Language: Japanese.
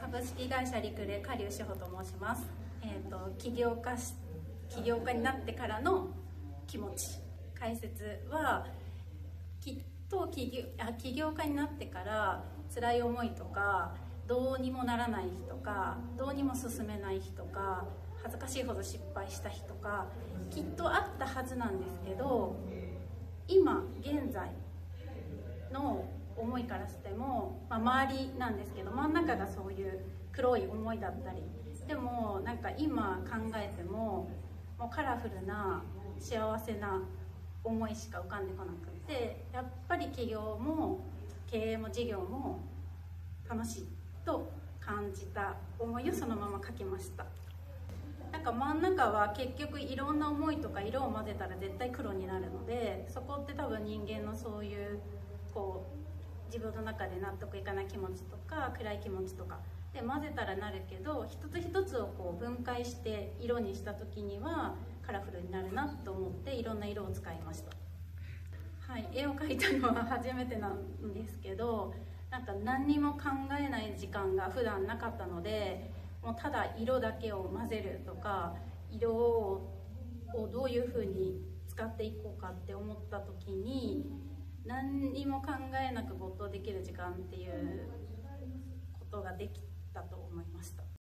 株式会社リクレ狩生志保と申します。起業家になってからの気持ち解説は、きっと起業家になってから辛い思いとか、どうにもならない日とか、どうにも進めない日とか、恥ずかしいほど失敗した日とかきっとあったはずなんですけど、今現在の思いからしても、周りなんですけど真ん中がそういう黒い思いだったり、でもなんか今考えてもうカラフルな幸せな思いしか浮かんでこなくて、やっぱり起業も経営も事業も楽しいと感じた思いをそのまま書きました。なんか真ん中は結局いろんな思いとか色を混ぜたら絶対黒になるので、そこって多分人間のそういう自分の中で納得いかない気持ちとか暗い気持ちとかで混ぜたらなるけど、一つ一つを分解して色にした時にはカラフルになるなと思っていろんな色を使いました。はい、絵を描いたのは初めてなんですけど、なんか何にも考えない時間が普段なかったので、もうただ色だけを混ぜるとか、色をどういうふうに使っていこうかって思った時に、何にも考えなく没頭できる時間っていうことができたと思いました。